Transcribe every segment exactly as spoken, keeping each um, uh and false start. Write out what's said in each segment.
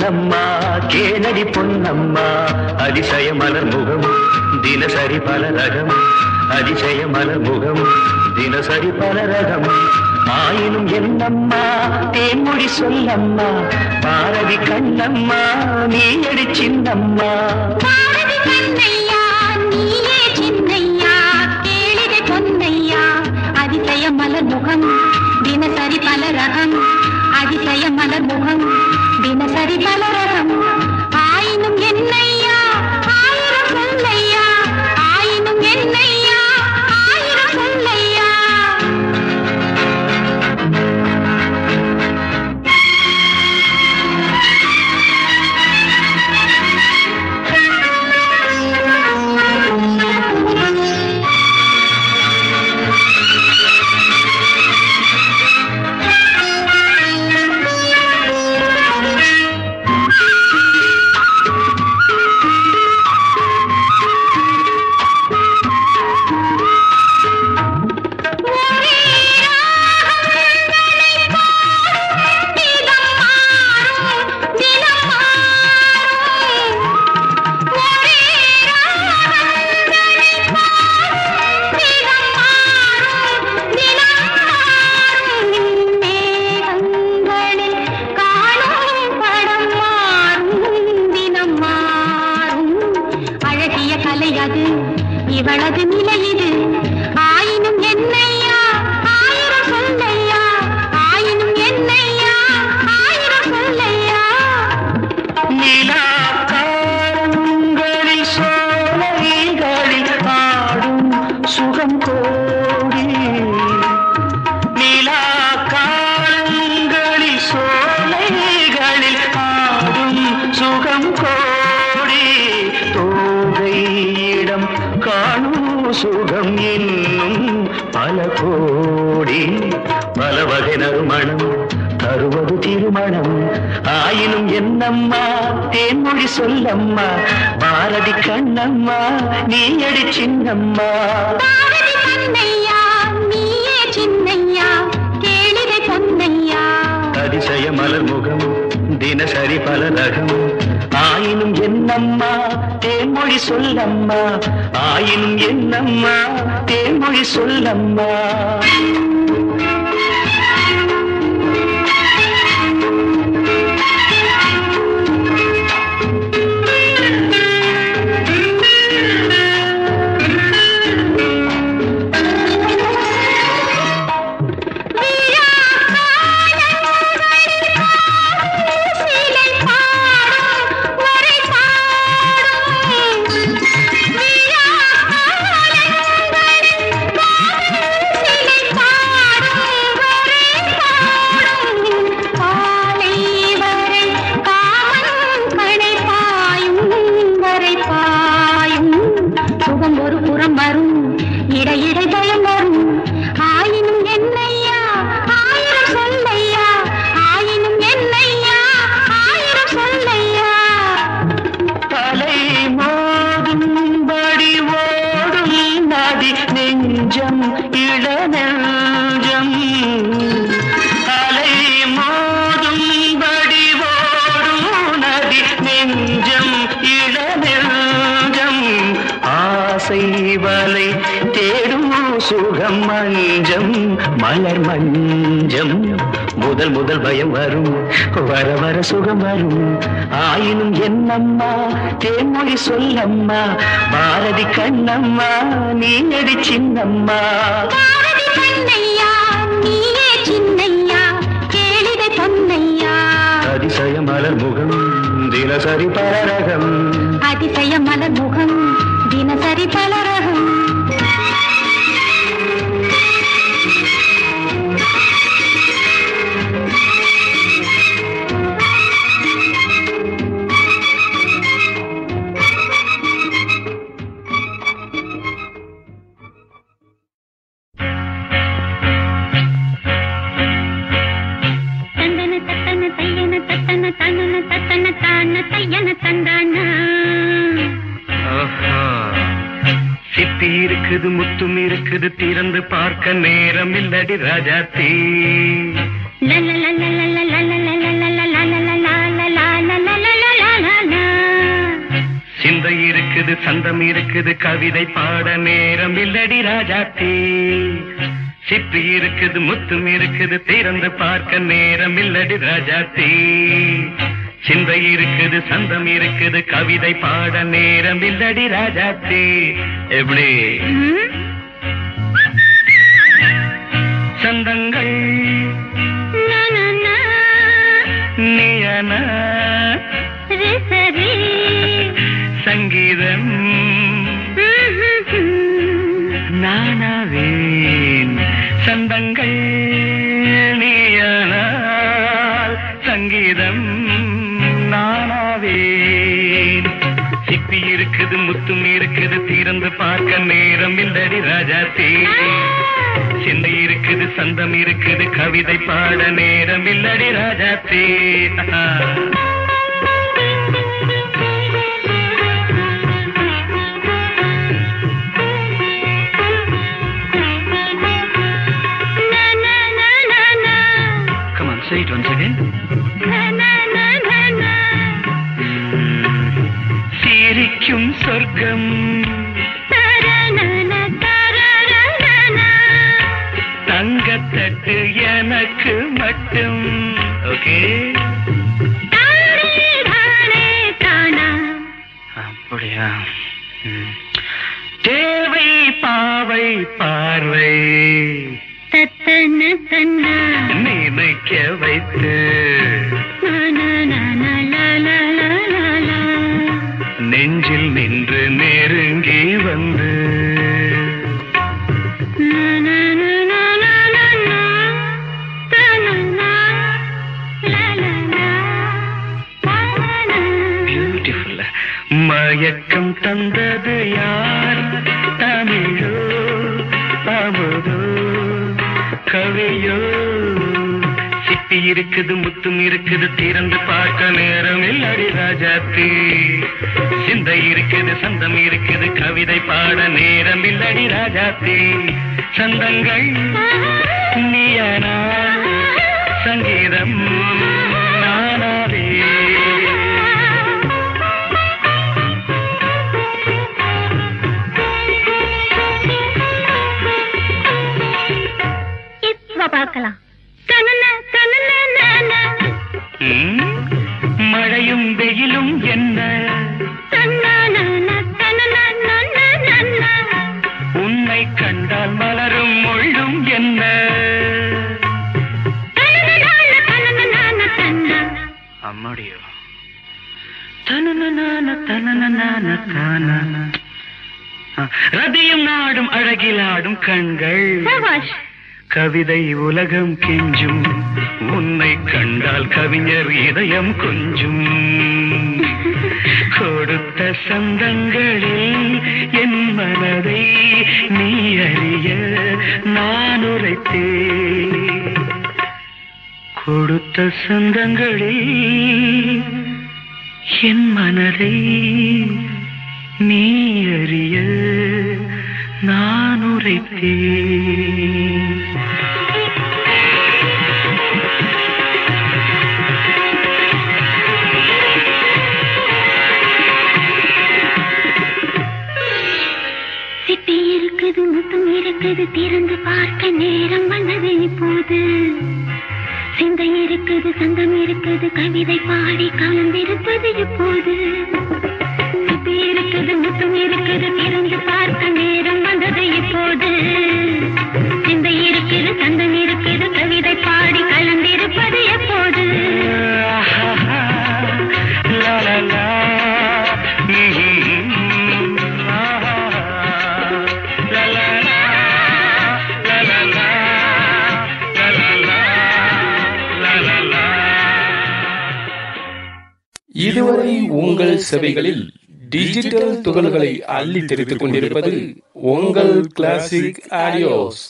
சொல்லம்மா கேளடி பொன்னம்மா அதிசய மலர் முகம் தினசரி பல ரகம் அதிசய மலர் முகம் தினசரி பல ரகம் ஆயினும் என்னம்மா தேன்மொழி சொல்லம்மா பாரதி கண்ணம்மா நீ அடி சின்னம்மா அதிசய மலர் முகம் தினசரி பல ரகம் அதிசய மலர் முகம் தினசரி பல ரகம் ஆயினும் என்னையா ஆயிரம் சொல்லையா ஆயினும் என்னையா ஆயிரம் சொல்லையா இவளது நிலை இது ஆயினும் என்னையா ஆயிரம் சொல்லையா ஆயினும் என்னையா ஆயிரம் சொல்லையா நிலா காலங்களில் சோலைகளில் ஆடும் சுகம் கோடி நிலா காலங்களில் சோலைகளில் ஆடும் சுகம் கோடி தோகையிடம் காணும் சுகம் இன்னும் பல கோடி பல வகை நறுமணம் தருவது திருமணம் ஆயினும் என்னம்மா தேன்மொழி சொல்லம்மா பாரதி கண்ணம்மா நீ அடி சின்னம்மா பாரதி கண்ணையா நீயே சின்னையா கேளிகை பொன்னையா அதிசய மலர் முகம் தினசரி பல ரகம் ஆயினும் என்னம்மா தேன்மொழி சொல்லம்மா ஆயினும் என்னம்மா தேன்மொழி சொல்லம்மா வலை தேடும் சுகம் மஞ்சம் மலர் மஞ்சம் முதல் முதல் பயம் வரும் வர வர சுகம் வரும் ஆயினும் என்னம்மா தேன்மொழி சொல்லம்மா பாரதி கண்ணம்மா நீ அடி சின்னம்மா பாரதி கண்ணையா நீயே சின்னையா கேளிகை பொன்னையா அதிசய மலர் முகம் தினசரி பலரகம் அதிசய மலர் முகம் தினசரி பலரகம் சிப்பி இருக்குது முத்தும் இருக்குது திறந்து பார்க்க நேரம் இல்லடி Rajathi la la la la la la la la la la la la la la la la la இருக்குது சந்தம் இருக்குது கவிதை பாட நேரம் இல்லடி ராஜாத்தி. சிப்பி இருக்குது முத்தும் இருக்குது திறந்து பார்க்க நேரம் இல்லடி ராஜாத்தி. சிந்தை இருக்குது சந்தம் இருக்குது கவிதை பாட நேரம் இல்லடி ராஜாத்தி. எப்படி சந்தங்கள் நீயன சங்கீதம் நானாவேன். சந்தங்கள் நீயனால் சங்கீதம் நானாவேன். சிப்பி இருக்குது முத்தும் இருக்குது திறந்து பார்க்க நேரம் இல்லடி ராஜாத்தி. சிந்தை இருக்குது சந்தம் இருக்குது கவிதை பாட நேரம் இல்லடி Rajathi. Come on, say it once again. சிரிக்கும் சொர்க்கம் தங்கத்தட்டு எனக்கு மட்டும். ஓகே அப்படியா? தேவை பாவை பார்வை நினைக்க வைத்து நெஞ்சில் நின்று நெருங்கி வந்து மயக்கம் தந்தது யார்? தமிழோ அமுதோ கவியோ? சிப்பி இருக்குது முத்தும் இருக்குது திறந்து பார்க்க நேரம் இல்லடி ராஜாத்தி. சிந்தை இருக்குது சந்தம் இருக்குது கவிதை பாட நேரம் இல்லடி ராஜாத்தி. சந்தங்கள் நீயனா சங்கீதம் நானாவே. பார்க்கலாம். மழையும் வெயிலும் என்ன உன்னை கண்டால் மலரும் மொழியும் என்ன? அம்மாடியோ ரதியும் நாடும் அழகிலாடும் கண்கள் கவிதை உலகம் கெஞ்சும். உன்னை கண்டால் கவிஞர் இதயம் கொஞ்சும். கொடுத்த சந்தங்களில் என் மனதை நீ அறிய நான் உரைத்தேன். கொடுத்த சந்தங்களில் என் மனதை நீ அறிய நான் உரைத்தேன். சிப்பி இருக்குது முத்தம் இருக்குது திறந்து பார்க்க நேரம் வந்தது இப்போது. சிந்தை இருக்குது சந்தம் இருக்குது கவிதை பாடி கலந்திருப்பது இப்போது. சிப்பி இருக்குது முத்தம் இருக்குது திறந்து பார்க்க நேரம் வந்தது இப்போது. சிந்தை இருக்குது சந்தம் இருக்குது கவிதை பாடி கலந்திருப்பது எப்போது? இதுவரை உங்கள் செவிகளில் டிஜிட்டல் துகள்களை அள்ளி தெரிவித்துக் கொண்டிருப்பது உங்கள் கிளாசிக் ஆடியோஸ்.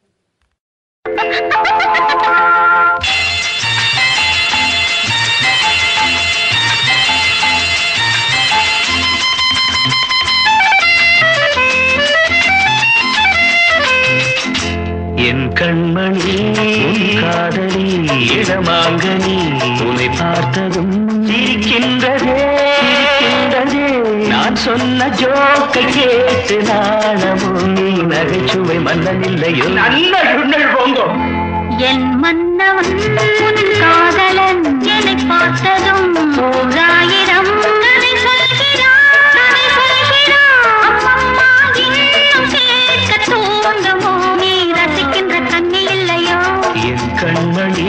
என் கண்மணி உன் காதலி இடமாங்கனி உன்னை பார்த்ததும் சிரிக்கின்றதே சிரிக்கின்றதே. நான் சொன்ன ஜோக்கை கேட்டு நாணமும் நீ நகைச்சுவை மன்னன் இல்லையோ நல்ல சுண்ணல் போங்கோ என் மன்னவன் உன் காதலன் என்னை பார்த்ததும் ஓராயிரம் கதை சொல்கிறான் கதை சொல்கிறான் அம்மம்மா இன்னும் கேட்க தூண்டுமோ நீ ரசிக்கின்ற கண்ணி இல்லையோ என் கண்மணி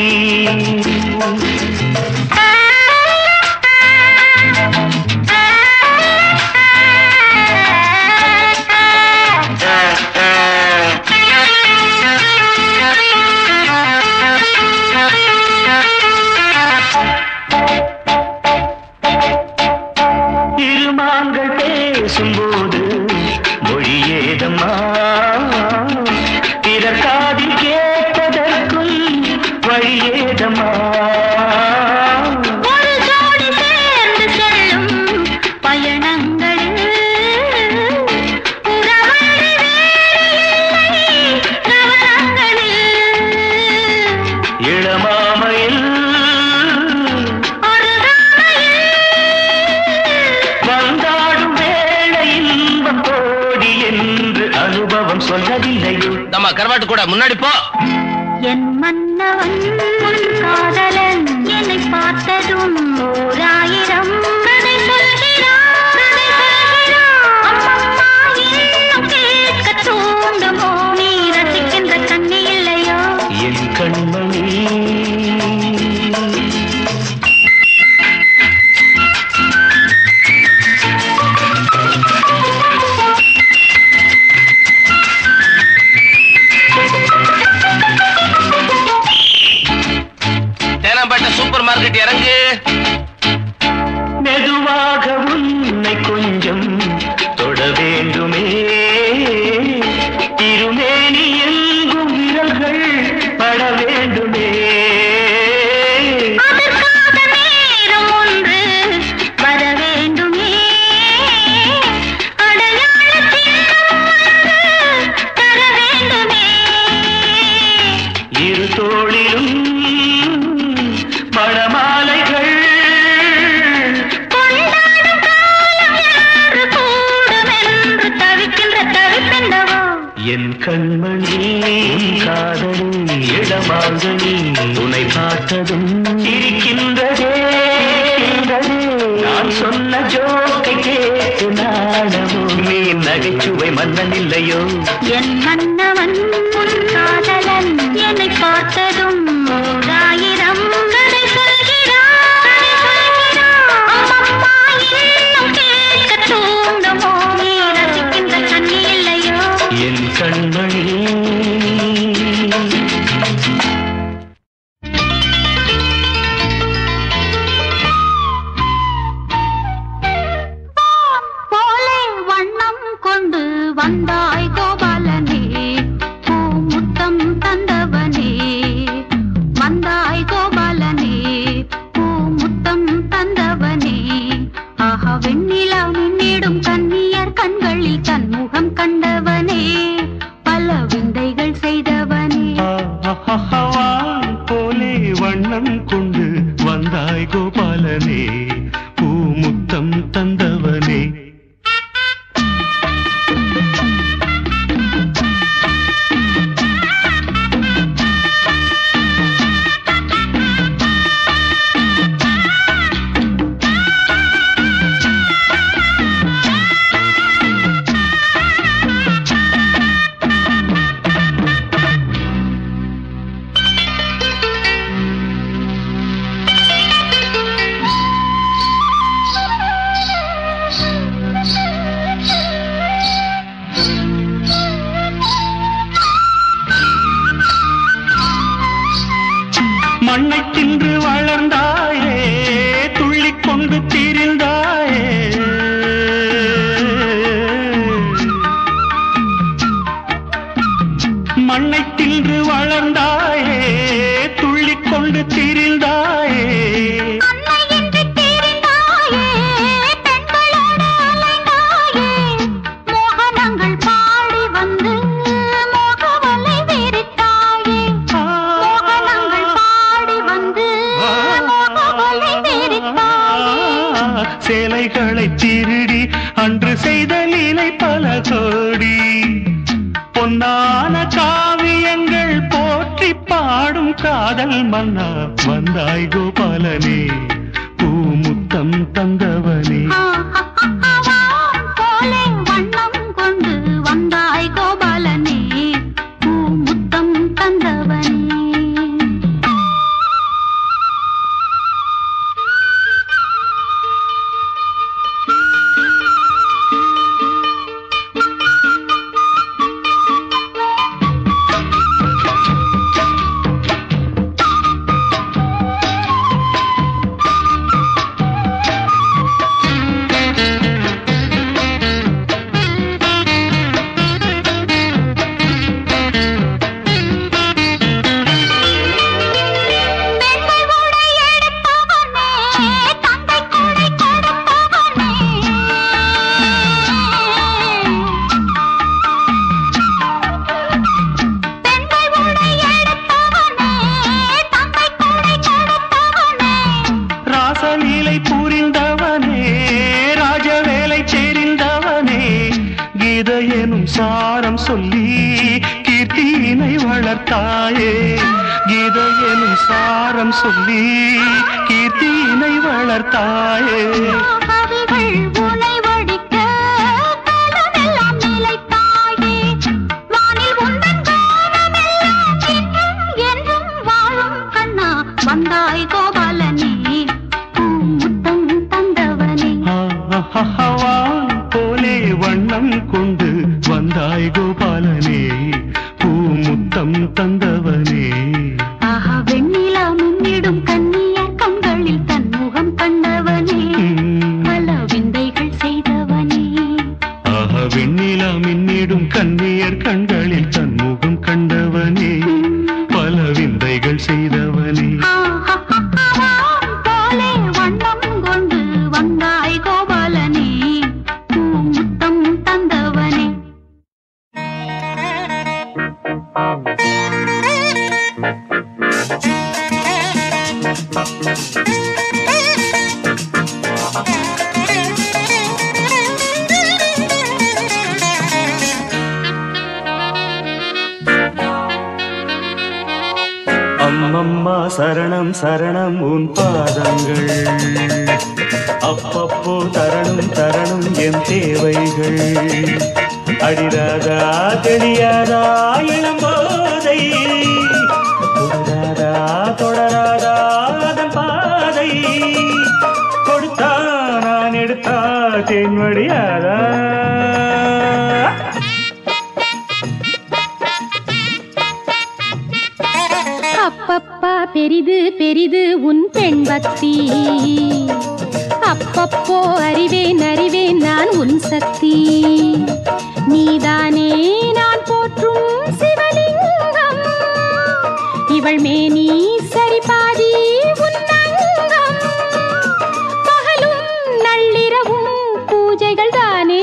பேசும்போது மொழியேதம்மா பிறக்காதில் கேட்பதற்கும் வழியேதம்மா ஒரு ஜோடி சேர்ந்து செல்லும் பயணங்களில் உறவழி வேலையில்லை கவனங்களில் இளமாமையில் சொல்லவில்லையோ நம்ம கரவாட்டு கூட முன்னாடி போ என் மன்னவன் உன் காதலன் என்னை பார்த்ததும் ஓராயிரம் கதை சொல்கிறான் கதை சொல்கிறான் அம்மம்மா இன்னும் கேட்க தூண்டுமோ நீ ரசிக்கின்ற கண்ணி இல்லையோ என் கண்மணி சூப்பர் மார்க்கெட் இறங்கு மெதுவாக உன்னை கொஞ்சம் தொட வேண்டுமே திருமேனி எங்கும் விரல்கள் பட வேண்டுமே அதற்காக நேரம் ஒன்று வர வேண்டுமே அடையாள சின்னம் ஒன்று தர வேண்டுமே இரு தோளிலும் மணமாலைகள் கொண்டாடும் காலம் யாரு கூடும் என்று தவிக்கின்ற தவிப்பெண்டவோ என் கண்மணி காதலி இடமாங்கனி உன்னை பார்த்ததும் இருக்கின்றதே நான் சொன்ன ஜோக்கை கேட்டு நாணமோ நீ நகைச்சுவை மன்னன் இல்லையோ என் மன்னவன் உன் காதலன் என்னை பார்த்ததும் ஓராயிரம் கதை சொல்கிறான் கதை சொல்கிறான் அம்மம்மா இன்னும் கேட்க தூண்டுமோ நீ ரசிக்கின்ற கண்ணி இல்லையோ என் கண்மணி போலே வண்ணம் கொண்டு வந்தாய் கோபாலனே பூமுத்தம் தந்தவனே வந்தாய் கோபாலனே பூமுத்தம் தந்தவனே ஆஹா வெண்ணிலா மின்னிடும் கன்னியர் கண்களில் தன்முகம் கண்டவனே பல விந்தைகள் செய்தவனே போலே வண்ணம் கொண்டு வந்தாய் கோபாலனே பூமுத்தம் தந்தவனே மண்ணை தின்று வளர்ந்தாயே துள்ளிக் கொண்டு திரிந்தாயே மண்ணை தின்று வளர்ந்தாயே துள்ளிக் கொண்டு திரிந்தாயே சேலைகளை திருடி அன்று செய்த லீலை பல கோடி. பொன்னான காவியங்கள் போற்றி பாடும் காதல் மன்னா வந்தாய் கோபாலனே பூமுத்தம் தந்தவனே. போலே வண்ணம் கொண்டு வந்தாய் கோபாலனே பூமுத்தம் தந்தவனே. சாரம் சொல்லி கீர்த்தியினை வளர்த்தாயே. கீதையனும் சாரம் சொல்லி கீர்த்தியினை வளர்த்தாயே. வந்தாய் கோபாலனே பூமுத்தம் தந்தவனே. போலே வண்ணம் கொண்டு வந்தாய் கோபாலனே பூமுத்தம் தந்தவனே. ஆஹா வெண்ணிலா முன்னிடும் கண்ணிய கண்களில் தன்முகம் கண்டவனே பல விந்தைகள் செய்தவனே. ஆஹா வெண்ணிலா மின்னிடும் கண்ணியர் கண்களில் தன்முகம் கண்டவனே பல விந்தைகள் செய்தவனே. போலே வண்ணம் கொண்டு வந்தாய் கோபாலனே பூமுத்தம் தந்தவனே. அம்மம்மா சரணம் சரணம் உன் பாதங்கள் அப்பப்போ தரணும் தரணும் என் தேவைகள். அடிராதா தெரியாதா இளம்போதை தொடராதா தொடராதா அதன் பாதை. கொடுத்தா நான் எடுத்தா தேன்வடியாதா. அப்பப்பா பெரிது பெரிது உன் பெண் பக்தி. அப்பப்போ அறிவேன் அறிவேன் நான் உன் சக்தி. நீதானே நான் போற்றும் சிவலிங்கம். இவள் மேனி சரிபாதி உன்னங்கம். பகலும் நள்ளிரவும் பூஜைகள் தானே.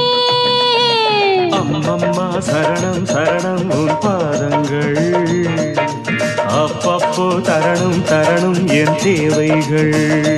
அம்மம்மா சரணம் சரணம் உன் பாதங்கள் அப்பப்போ தரணும் தரணும் என் தேவைகள்.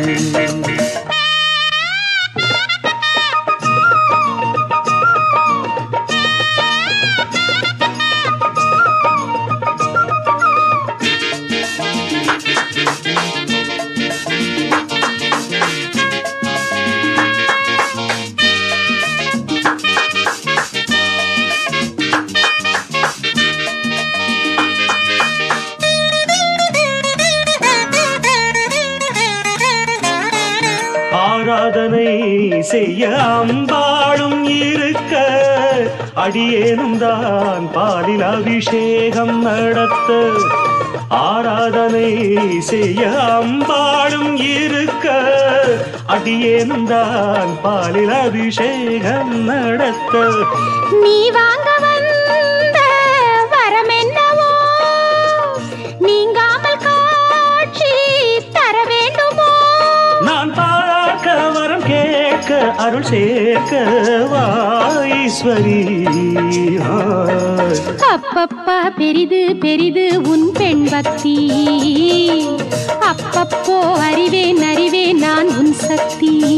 ஆராதனை செய்ய அம்பாளும் இருக்க அடியேனும் தான் பாலில் அபிஷேகம் நடத்த. ஆராதனை செய்ய அம்பாளும் இருக்க அடியேனும் தான் பாலில் அபிஷேகம் நடத்த. நீ வாங்க வந்த வரம் என்னவோ நீங்காமல் காட்சி தர வேண்டுமோ. நான் பார்க்க வரம் கேட்க அருள் சேர்க்க வாஈஸ்வரி. அப்பப்பா பெரிது பெரிது உன் பெண் பக்தி. அப்பப்போ அறிவேன் அறிவேன் நான் உன் சக்தி.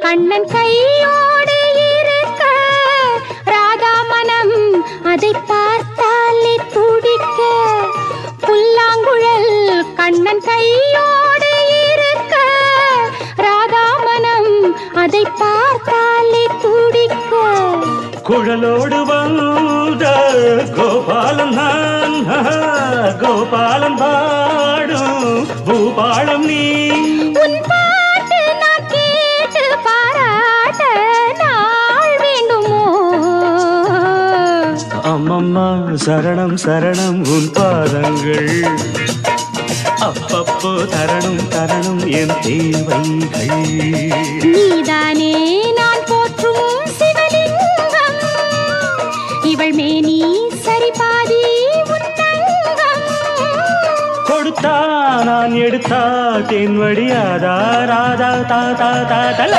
கண்ணன் கையோடு இருக்க ராதா மனம் அதை பார்த்தாலே துடிக்க. புல்லாங்குழல் கண்ணன் கையோடு இருக்க ராதா மனம் அதை பார்த்தாலே துடிக்க. குழலோடு வந்த கோபாலன் நான், கோபாலன் பாடும் பூபாலம் நீ. உன் பாட்டு நான் கேட்டு பாராட்ட நாள் வேண்டுமோ? அம்மம்மா சரணம் சரணம் உன் பாதங்கள், அப்பப்போ தரணும் தரணும் என் தேவைகள். நீதானே நான் போற்றும் சிவலிங்கம், இவள் மேனி சரிபாதி உன்னங்கம். கொடுத்தா நான் எடுத்தா தேன் வடியாதா ராதா தாதா தாதா.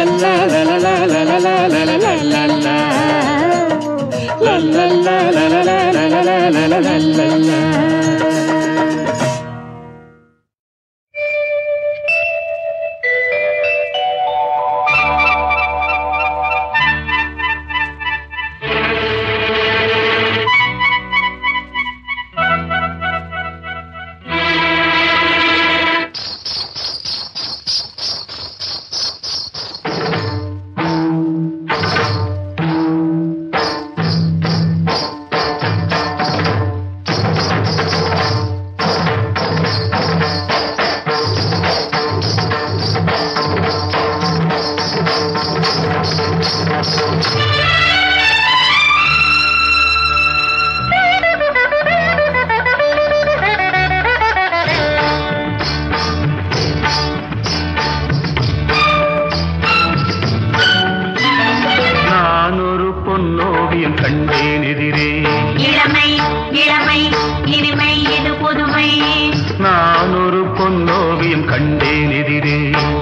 கண்டேன் எதிரே இளமை இளமை இனிமை இது புதுமை. நான் ஒரு பொன்னோவியம் கண்டேன் எதிரே.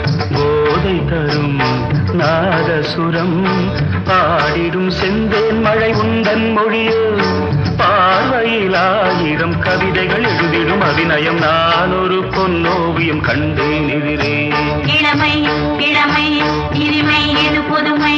போதை தரும் நாதசுரம் பாடிடும் செந்தேன் மழை உந்தன் மொழியோ. பார்வையில் ஆயிரம் கவிதைகள் எழுதிடும் அபிநயம். நான் ஒரு பொன்னோவியம் கண்டேன் எதிரே. இளமை இளமை இனிமை இது புதுமை.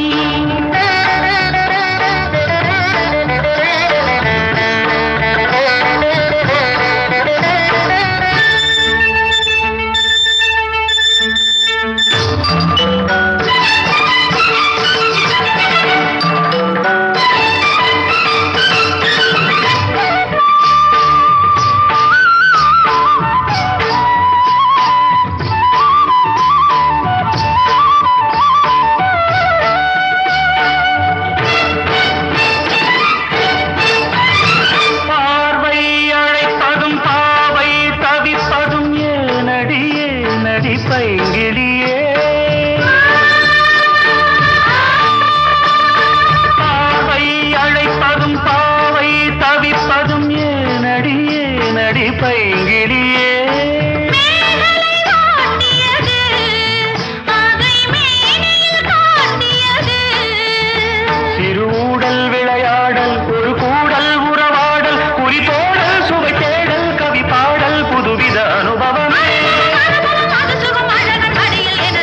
அனுபவம் அது சுகம் அழகன் அடியில்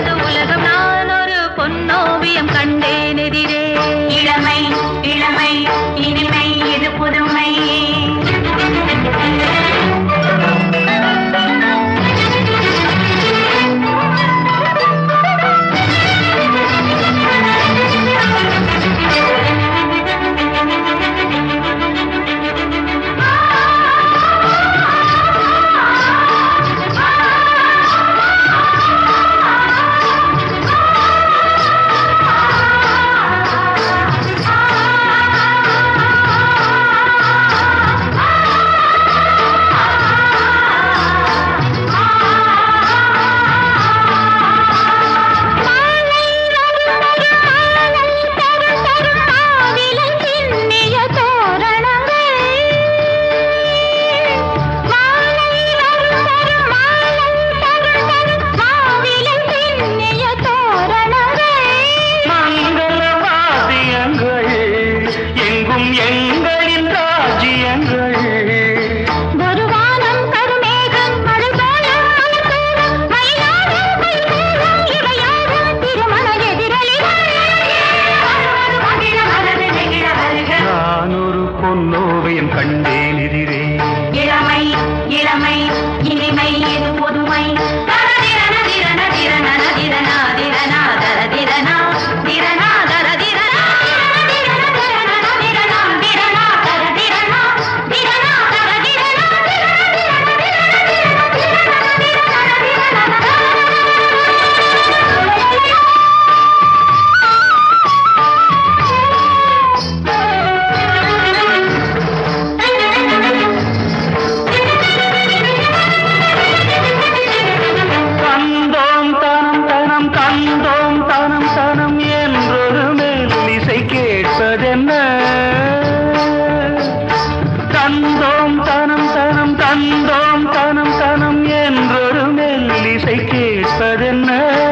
மொழியில் கேட்பதென்ன?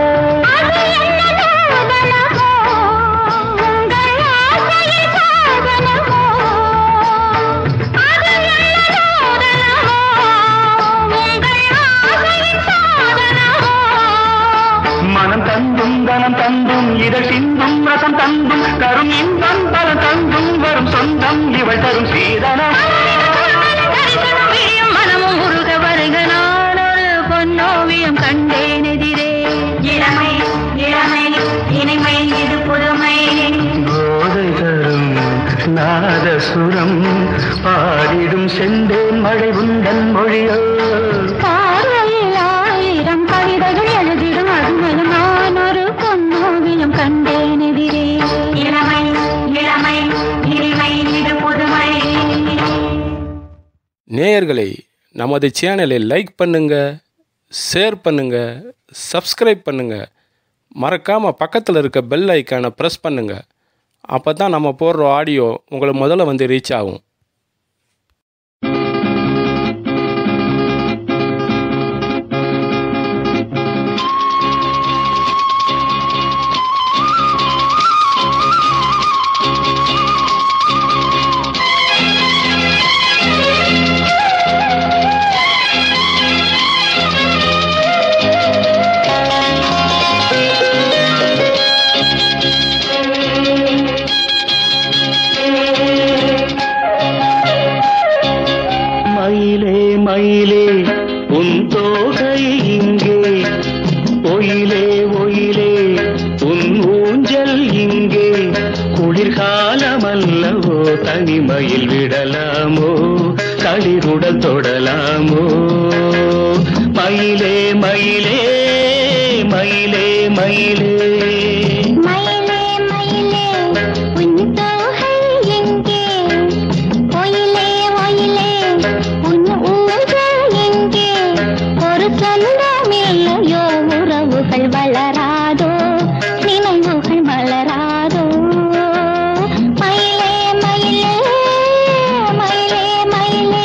மனம் தந்தும் தனம் தந்தும் இதழ் சிந்தும் ரசம் தந்தும் கரும் இன்பம் பல தந்தும் வரும் சொந்தம் இவள் தரும் சீதனம். மனமும் முருக வருக நான் ஒரு பொன்னோவியம் கண்டேன் எதிரே. இளமை இளமை இனிமை இது புதுமை. போதை தரும் நாதசுரம் பாடிடும் செந்தேன் மழை உந்தன் மொழியோ. பார்வையில் ஆயிரம் கவிதைகள் எழுதிடும் அதுமது நான் ஒரு பொன்னோவியம் கண்டேன் எதிரே. இளமை இளமை இனிமை இது புதுமை. நேயர்களை நமது சேனலை லைக் பண்ணுங்க, ஷேர் பண்ணுங்க, சப்ஸ்கிரைப் பண்ணுங்க. மறக்காம பக்கத்தில் இருக்க பெல் ஐக்கானை ப்ரெஸ் பண்ணுங்க. அப்போ தான் நம்ம போடுற ஆடியோ உங்களுக்கு முதல்ல வந்து ரீச் ஆகும். மயிலே உன் தோகை இங்கே, ஒயிலே ஒயிலே உன் ஊஞ்சல் இங்கே. குளிர்காலமல்லவோ தனிமையில் விடலாமோ, களிருடன் தொடலாமோ. மயிலே மயிலே மயிலே மயிலே வளராதோ நினைவுகள் மலராதோ. மயிலே மயிலே மயிலே மயிலே.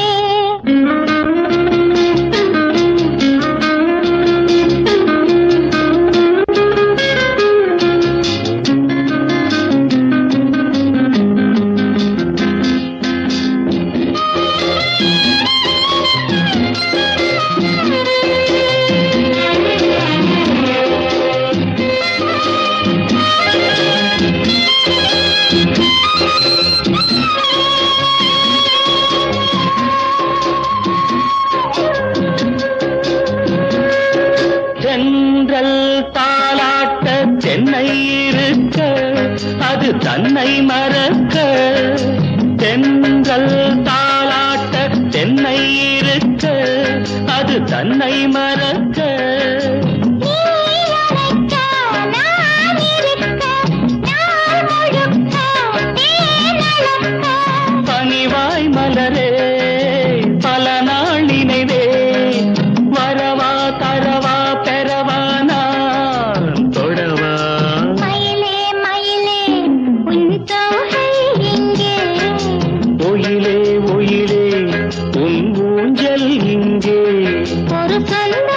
தாலாட்ட தென்னை இருக்க அது தன்னை மறக்க. தென்றல் தாலாட்ட தென்னை இருக்க அது தன்னை மறக்க. பனிவாய் மலரே பல நாள் நினைவே, வரவா தரவா பெறவா நான் தொடவா. மயிலே மயிலே உன் தோகை இங்கே, ஒயிலே ஒயிலே உன் ஊஞ்சல் இங்கே. ஒரு சொந்த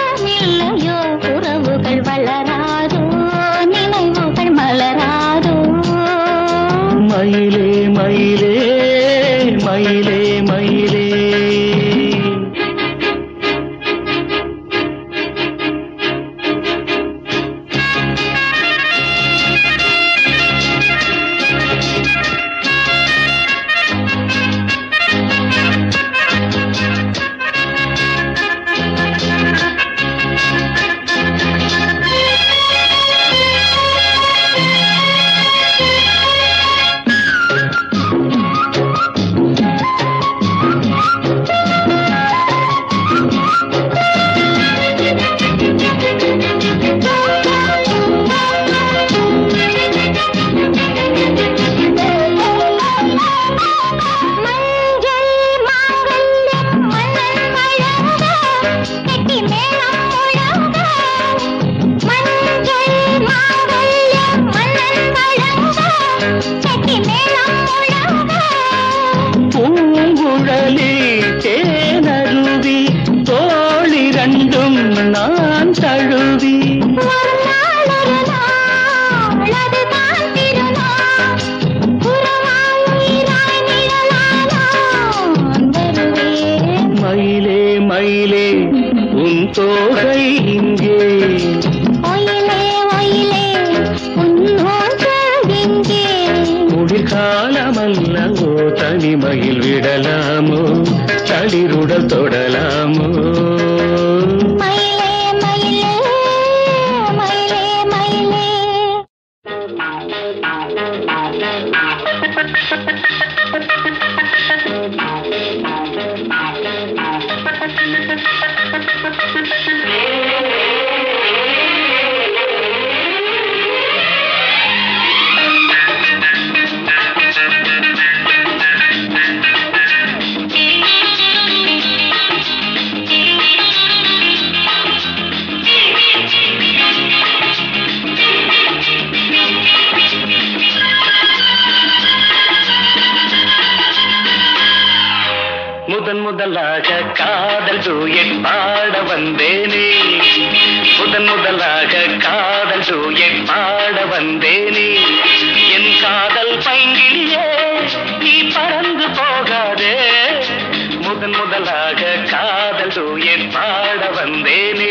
காதல் டூயட் பாட வந்தேனே முதன் முதலாக காதல் டூயட் பாட வந்தேனே என் காதல் பைங்கிலியே நீ பறந்து போகாதே முதன் முதலாக காதல் டூயட் பாட வந்தேனே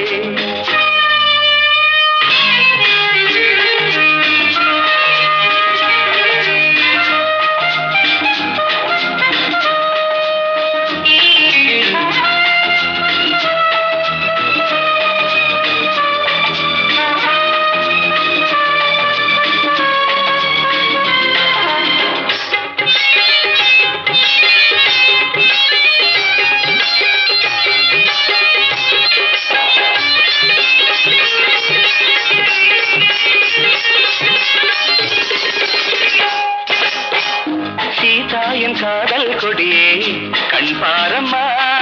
என் காதல் கொடியே கண் பாரம்மா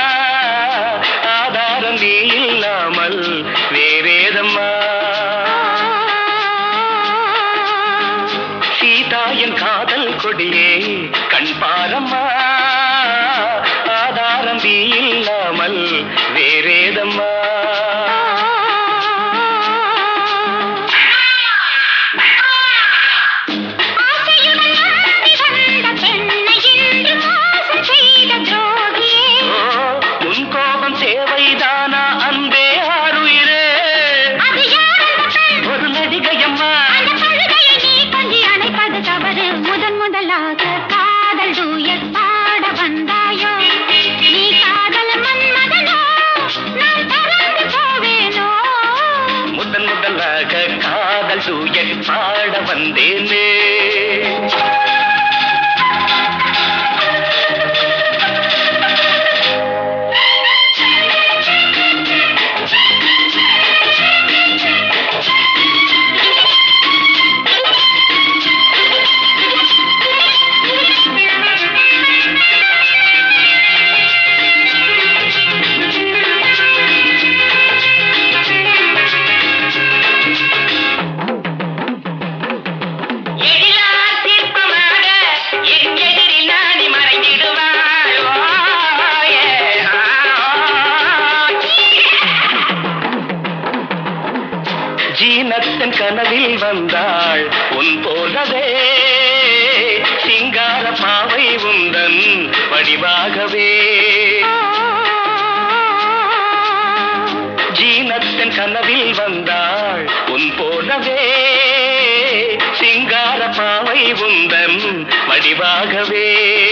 ஆதாரம் நீ இல்லாமல் வேறேதம்மா சீதா என் காதல் கொடியே கண் பாரம்மா ஆதாரம் நீ இல்லாமல் வேறேதம்மா காதல் டூயட் பாட வந்தேனே ஜீனத்தன் கனவில் வந்தாள் உன் போலவே சிங்கார பாவை உந்தன் வடிவாகவே ஜீனத்தன் கனவில் வந்தாள் உன் போலவே சிங்கார பாவை உந்தன் வடிவாகவே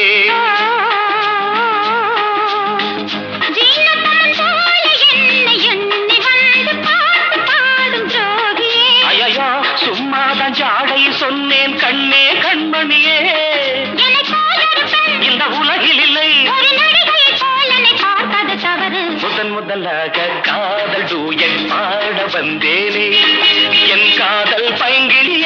ஜாடை சொன்னேன் கண்ணே கண்மணியே இந்த உலகில் இல்லை முதன் முதலாக காதல் டூயட் பாட வந்தேனே என் காதல் பைங்கிலி